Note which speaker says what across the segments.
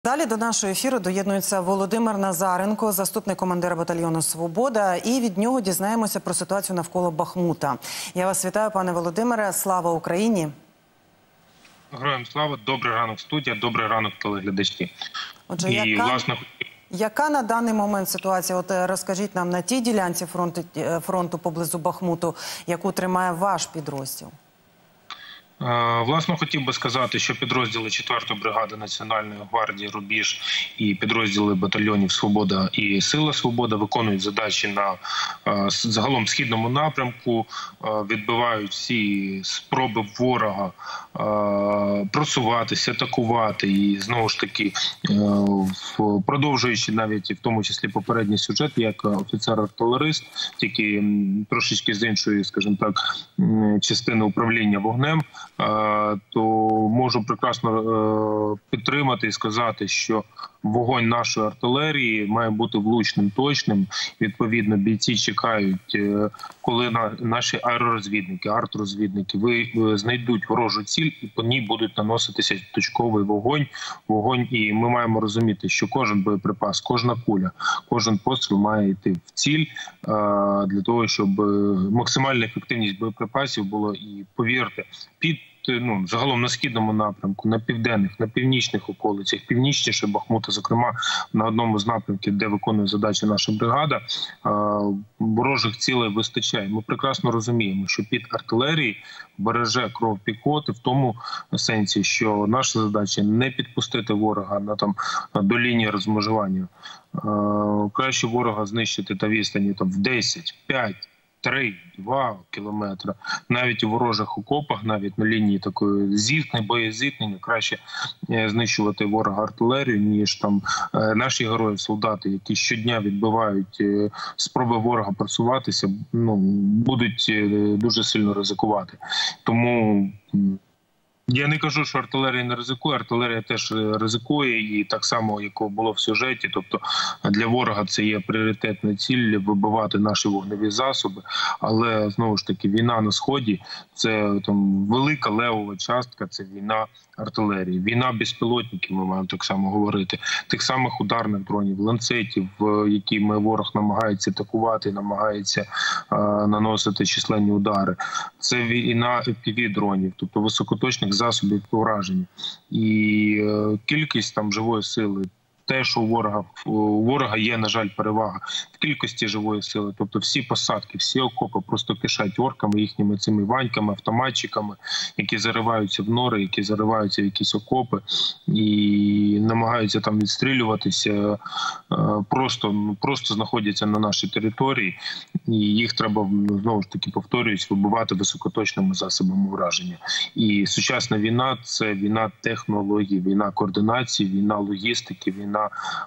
Speaker 1: Далі до нашого ефіру доєднується Володимир Назаренко, заступник командира батальйону «Свобода». І від нього дізнаємося про ситуацію навколо Бахмута. Я вас вітаю, пане Володимире. Слава Україні!
Speaker 2: Героям слава! Добрий ранок, студія, добрий ранок, телеглядачі.
Speaker 1: Отже, яка на даний момент ситуація? От розкажіть нам на тій ділянці фронту поблизу Бахмуту, яку тримає ваш підрозділ.
Speaker 2: Власне, хотів би сказати, що підрозділи 4-ї бригади Національної гвардії «Рубіж» і підрозділи батальйонів «Свобода» і «Сила Свобода» виконують задачі на загалом східному напрямку, відбивають всі спроби ворога просуватися, атакувати. І знову ж таки, продовжуючи навіть в тому числі попередній сюжет, як офіцер-артилерист, тільки трошечки з іншої, скажімо так, частини управління вогнем, то можу прекрасно підтримати і сказати, що вогонь нашої артилерії має бути влучним, точним. Відповідно, бійці чекають, коли наші аеророзвідники, артрозвідники знайдуть ворожу ціль і по ній будуть наноситися точковий вогонь. І ми маємо розуміти, що кожен боєприпас, кожна куля, кожен постріл має йти в ціль для того, щоб максимальна ефективність боєприпасів була. І повірте, загалом на східному напрямку, на південних, на північних околицях, північніше Бахмута, зокрема на одному з напрямків, де виконує задачі наша бригада, ворожих цілей вистачає. Ми прекрасно розуміємо, що під артилерією береже кров піхоти в тому сенсі, що наша задача не підпустити ворога до лінії розмежування. Краще ворога знищити та відстані в 10, 5, 3, 2 кілометри. Навіть у ворожих окопах, навіть на лінії такої боєзіткнення, краще знищувати ворога артилерію, ніж наші герої, солдати, які щодня відбивають спроби ворога просуватися, будуть дуже сильно ризикувати. Тому я не кажу, що артилерія не ризикує, артилерія теж ризикує, і так само, як було в сюжеті, тобто для ворога це є пріоритетна ціль – вибивати наші вогневі засоби, але, знову ж таки, війна на Сході – це велика левова частка, це війна артилерії, війна безпілотників, ми маємо так само говорити, тих самих ударних дронів, ланцетів, якими ворог намагається атакувати, намагається наносити численні удари. Це війна FPV-дронів, тобто високоточних засобів ураження. І кількість живої сили, те, що у ворога є, на жаль, перевага в кількості живої сили. Тобто всі посадки, всі окопи просто кишать орками, їхніми цими ваньками, автоматчиками, які зариваються в нори, які зариваються в якісь окопи і намагаються відстрілюватися, просто знаходяться на нашій території. І їх треба, знову ж таки, повторююсь, вибивати високоточними засобами враження. І сучасна війна – це війна технологій, війна координації, війна логістики, війна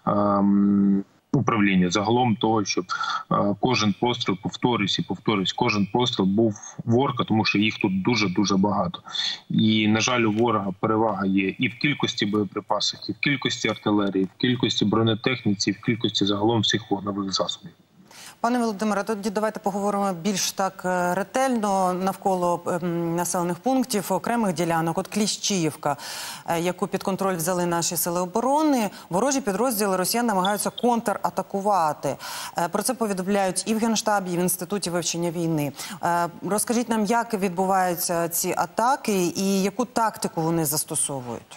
Speaker 2: управління. Загалом того, щоб кожен постріл, повторюсь, кожен постріл був ворка, тому що їх тут дуже-дуже багато. І, на жаль, у ворога перевага є і в кількості боєприпасів, і в кількості артилерії, і в кількості бронетехніці, і в кількості загалом всіх вогневих засобів.
Speaker 1: Пане Володимире, тоді давайте поговоримо більш так ретельно навколо населених пунктів, окремих ділянок. От Кліщіївка, яку під контроль взяли наші сили оборони, ворожі підрозділи росіян намагаються контратакувати. Про це повідомляють і в Генштабі, і в Інституті вивчення війни. Розкажіть нам, як відбуваються ці атаки і яку тактику вони застосовують?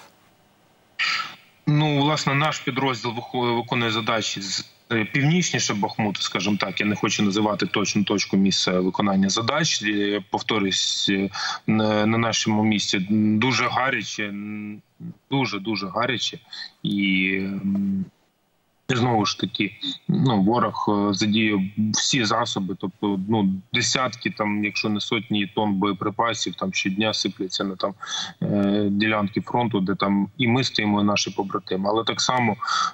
Speaker 2: Власне, наш підрозділ виконує задачі північніше Бахмуту, скажімо так, я не хочу називати точну точку місця виконання задач. Повторюсь, на нашому місці дуже гаряче, дуже гаряче. І знову ж таки, ворог задіяв всі засоби, тобто десятки, якщо не сотні тонн боєприпасів щодня сипляться на ділянки фронту, де і ми стоїмо, і наші побратими. Але так само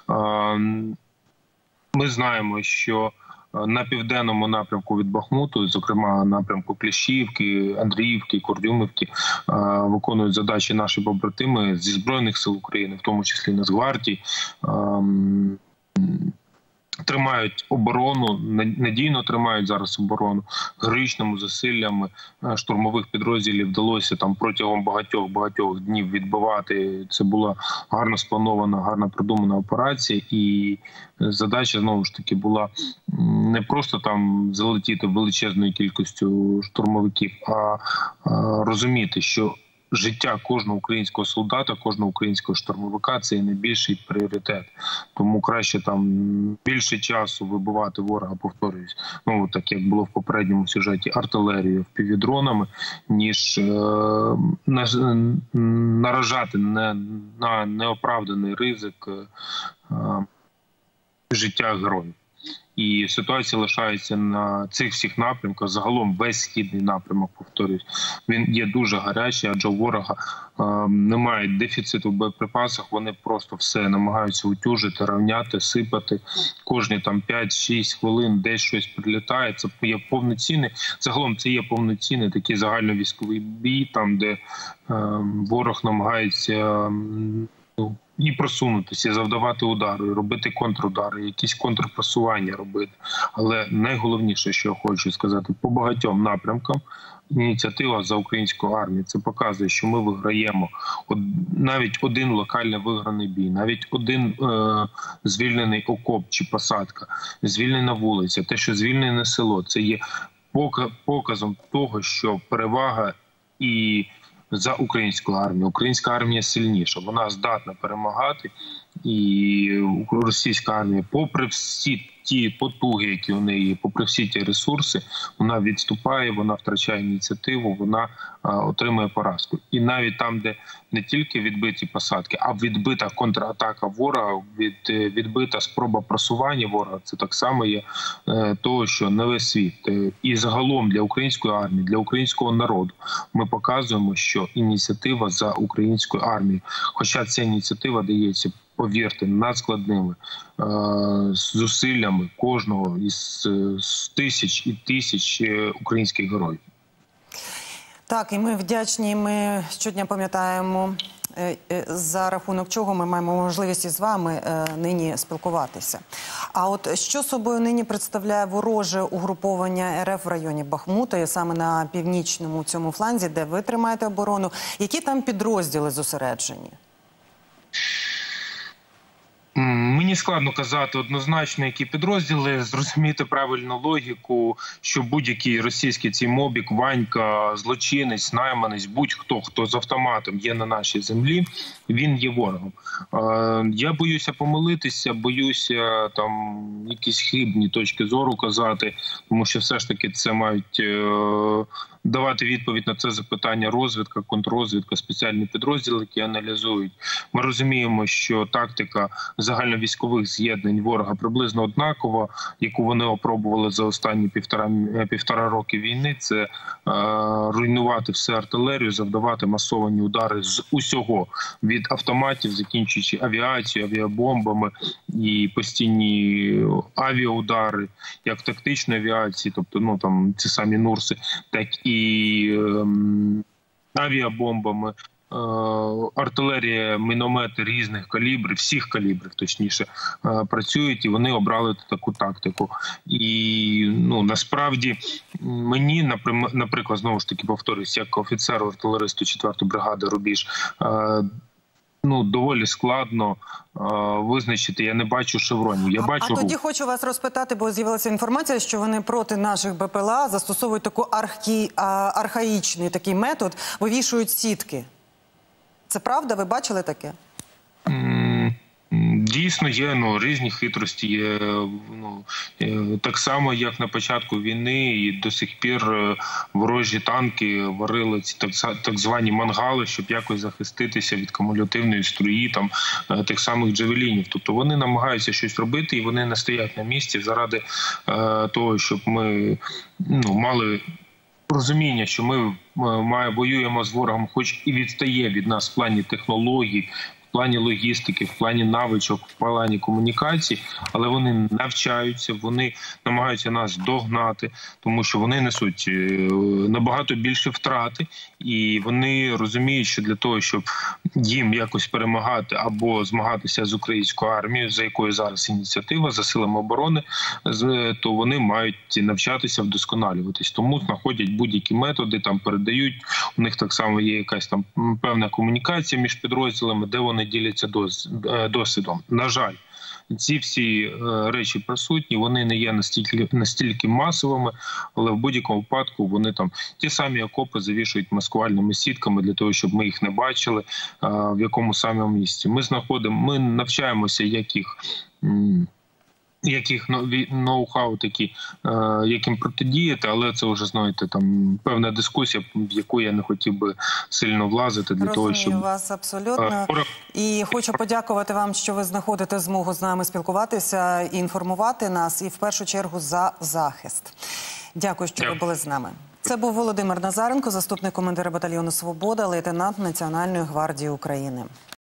Speaker 2: ми знаємо, що на південному напрямку від Бахмуту, зокрема напрямку Кліщіївки, Андріївки, Курдюмівки, виконують задачі наші побратими зі Збройних сил України, в тому числі Нацгвардії. тримають оборону, надійно тримають зараз оборону. Героїчними зусиллями штурмових підрозділів вдалося там протягом багатьох днів відбивати. Це була гарно спланована, гарно продумана операція. І задача, знову ж таки, була не просто там залетіти величезною кількістю штурмовиків, а розуміти, що життя кожного українського солдата, кожного українського штурмовика – це найбільший пріоритет. Тому краще там більше часу вибивати ворога, повторююсь, ну так як було в попередньому сюжеті, артилерією, впівдронами, ніж наражати на неоправданий ризик життя героїв. І ситуація лишається на цих всіх напрямках. Загалом весь східний напрямок, повторюсь, він є дуже гарячий, адже у ворога немає дефіциту в боєприпасах. Вони просто все намагаються утюжити, рівняти, сипати. Кожні там 5-6 хвилин десь щось прилітає. Це є повноцінний, загалом це є повноцінний такий загальновійськовий бій, там де ворог намагається і просунутися, і завдавати удари, і робити контрудари, якісь контрпросування робити. Але найголовніше, що я хочу сказати, по багатьом напрямкам ініціатива за українську армію. Це показує, що ми виграємо навіть один локально виграний бій, навіть один звільнений окоп чи посадка, звільнена вулиця, те, що звільнене село. Це є показом того, що перевага і за українську армію. Українська армія сильніша, вона здатна перемагати, і російська армія, попри всі ті потуги, які у неї, попри всі ті ресурси, вона відступає, вона втрачає ініціативу, вона отримує поразку. І навіть там, де не тільки відбиті посадки, а відбита контратака ворога, відбита спроба просування ворога, це так само є того, що не весь світ. І загалом для української армії, для українського народу ми показуємо, що ініціатива за українською армією, хоча ця ініціатива дається, повірте, надскладними зусиллями кожного із тисяч і тисяч українських героїв.
Speaker 1: Так, і ми вдячні, ми щодня пам'ятаємо, за рахунок чого ми маємо можливість із вами нині спілкуватися. А от що собою нині представляє вороже угруповання РФ в районі Бахмута, і саме на північному цьому фланзі, де ви тримаєте оборону? Які там підрозділи зосереджені?
Speaker 2: Мені складно казати однозначно, які підрозділи, зрозуміти правильну логіку, що будь-який російський цей мобік, Ванька, злочинець, найманець, будь-хто, хто з автоматом є на нашій землі, він є ворогом. Я боюся помилитися, боюся там якісь хибні точки зору казати, тому що все ж таки це мають давати відповідь на це запитання розвідка, контррозвідка, спеціальні підрозділи, які аналізують. Ми розуміємо, що тактика загальновійськових з'єднань ворога приблизно однакова, яку вони опробували за останні півтора роки війни. Це руйнувати всю артилерію, завдавати масовані удари з усього, від автоматів, закінчуючи авіацією, авіабомбами і постійні авіаудари, як тактичної авіації, тобто там ці самі Нурси, так і авіабомбами, артилерія, міномети різних калібрів, всіх калібрів, точніше, працюють, і вони обрали таку тактику. І насправді мені, наприклад, знову ж таки повторюсь, як офіцеру-артилеристу 4-ї бригади «Рубіж», доволі складно визначити, я не бачу шевронів, я бачу рух.
Speaker 1: Тоді хочу вас розпитати, бо з'явилася інформація, що вони проти наших БПЛА застосовують таку архаїчний такий метод, вивішують сітки. Це правда? Ви бачили таке?
Speaker 2: Дійсно є, різні хитрості є. Так само, як на початку війни, і до сих пір ворожі танки варили ці так звані мангали, щоб якось захиститися від кумулятивної струї, тих самих джавелінів. Тобто вони намагаються щось робити, і вони не стоять на місці заради того, щоб ми мали розуміння, що ми воюємо з ворогом, хоч і відстає від нас в плані технологій, плані логістики, в плані навичок, в плані комунікацій, але вони навчаються, вони намагаються нас догнати, тому що вони несуть набагато більше втрати, і вони розуміють, що для того, щоб їм якось перемагати або змагатися з українською армією, за якою зараз ініціатива, за силами оборони, то вони мають навчатися вдосконалюватись. Тому знаходять будь-які методи, там передають, у них так само є якась там певна комунікація між підрозділами, де вони діляться досвідом. На жаль, ці всі речі присутні, вони не є настільки масовими, але в будь-якому випадку вони там ті самі окопи завішують маскувальними сітками для того, щоб ми їх не бачили, в якому самому місці. Ми навчаємося, яких ноу-хау такі, яким протидіяти, але це вже, знаєте, там певна дискусія, в яку я не хотів би сильно влазити.
Speaker 1: Розумію вас абсолютно. І хочу подякувати вам, що ви знаходите змогу з нами спілкуватися, інформувати нас, і в першу чергу за захист. Дякую, що ви були з нами. Це був Володимир Назаренко, заступник командира батальйону «Свобода», лейтенант Національної гвардії України.